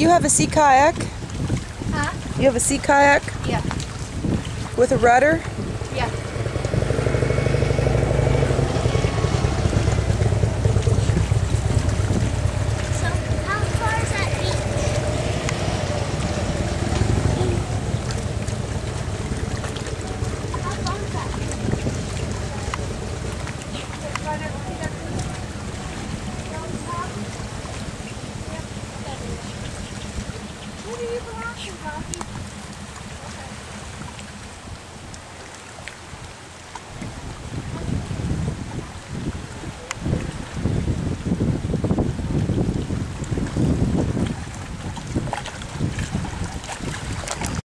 You have a sea kayak? Huh? You have a sea kayak? Yeah. With a rudder? Yeah.